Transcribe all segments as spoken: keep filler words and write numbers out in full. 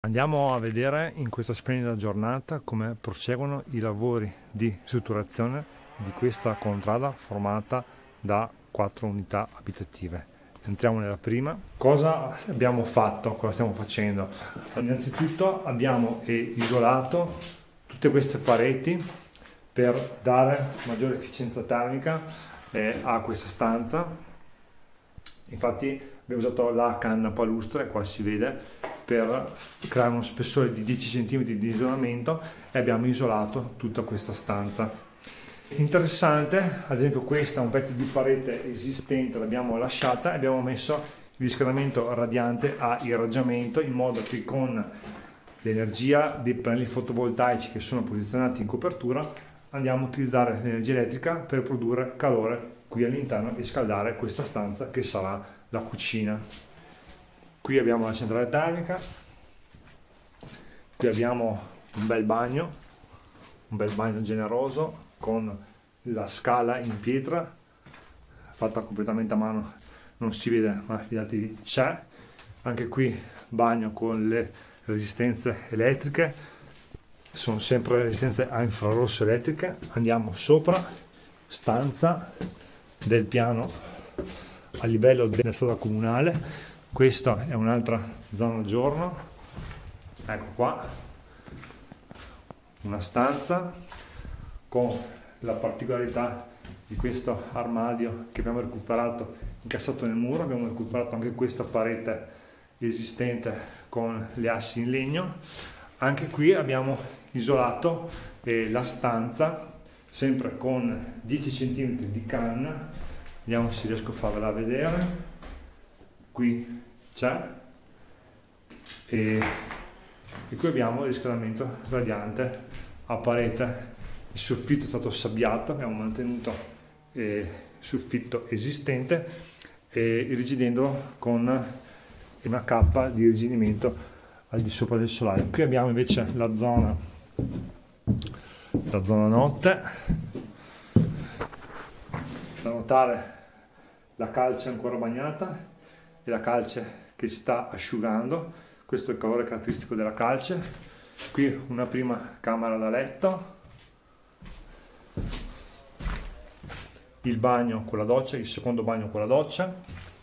Andiamo a vedere in questa splendida giornata come proseguono i lavori di strutturazione di questa contrada formata da quattro unità abitative. Entriamo nella prima. Cosa abbiamo fatto? Cosa stiamo facendo? Innanzitutto abbiamo isolato tutte queste pareti per dare maggiore efficienza termica eh, a questa stanza. Infatti abbiamo usato la canna palustre, qua si vede, per creare uno spessore di dieci centimetri di isolamento e abbiamo isolato tutta questa stanza. Interessante, ad esempio questa è un pezzo di parete esistente, l'abbiamo lasciata e abbiamo messo il riscaldamento radiante a irraggiamento in modo che con l'energia dei pannelli fotovoltaici che sono posizionati in copertura andiamo a utilizzare l'energia elettrica per produrre calore qui all'interno e scaldare questa stanza che sarà la cucina. Qui abbiamo la centrale termica, qui abbiamo un bel bagno, un bel bagno generoso con la scala in pietra fatta completamente a mano, non si vede ma fidatevi c'è. Anche qui bagno con le resistenze elettriche, sono sempre resistenze a infrarosso elettriche. Andiamo sopra, stanza del piano a livello della strada comunale. Questa è un'altra zona giorno, ecco qua, una stanza con la particolarità di questo armadio che abbiamo recuperato incassato nel muro. Abbiamo recuperato anche questa parete esistente con le assi in legno. Anche qui abbiamo isolato eh, la stanza sempre con dieci centimetri di canna. Vediamo se riesco a farvela vedere. Qui c'è e, e qui abbiamo il riscaldamento radiante a parete. Il soffitto è stato sabbiato, abbiamo mantenuto eh, il soffitto esistente e irrigidendolo con una cappa di irrigidimento al di sopra del solare. Qui abbiamo invece la zona la zona notte. Da notare la calce ancora bagnata e la calce che si sta asciugando. Questo è il calore caratteristico della calce. Qui una prima camera da letto, il bagno con la doccia, il secondo bagno con la doccia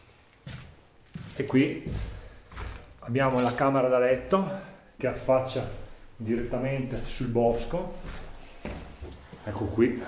e qui abbiamo la camera da letto che affaccia direttamente sul bosco, ecco qui,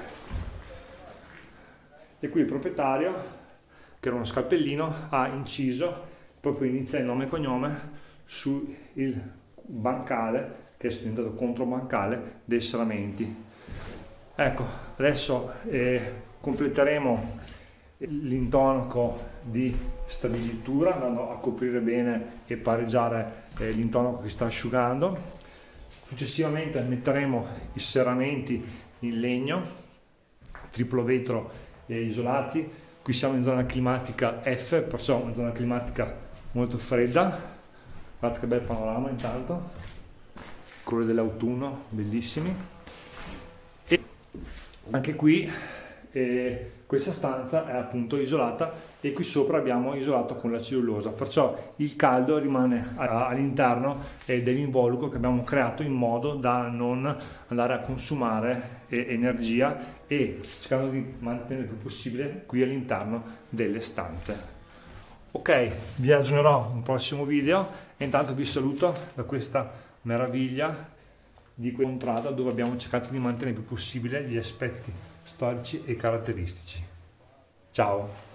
e qui il proprietario, che era uno scalpellino, ha inciso proprio iniziale nome e cognome sul bancale che è diventato controbancale dei serramenti. Ecco, adesso eh, completeremo l'intonaco di stabilitura andando a coprire bene e pareggiare eh, l'intonaco che sta asciugando. Successivamente metteremo i serramenti in legno, triplo vetro eh, isolati. Qui siamo in zona climatica F, perciò una zona climatica molto fredda. Guardate che bel panorama intanto, colore dell'autunno, bellissimi. E anche qui eh, questa stanza è appunto isolata e qui sopra abbiamo isolato con la cellulosa, perciò il caldo rimane all'interno eh, dell'involucro che abbiamo creato in modo da non andare a consumare eh, energia e cercando di mantenere il più possibile qui all'interno delle stanze. Ok, vi aggiornerò in un prossimo video e intanto vi saluto da questa meraviglia di contrada dove abbiamo cercato di mantenere il più possibile gli aspetti storici e caratteristici. Ciao!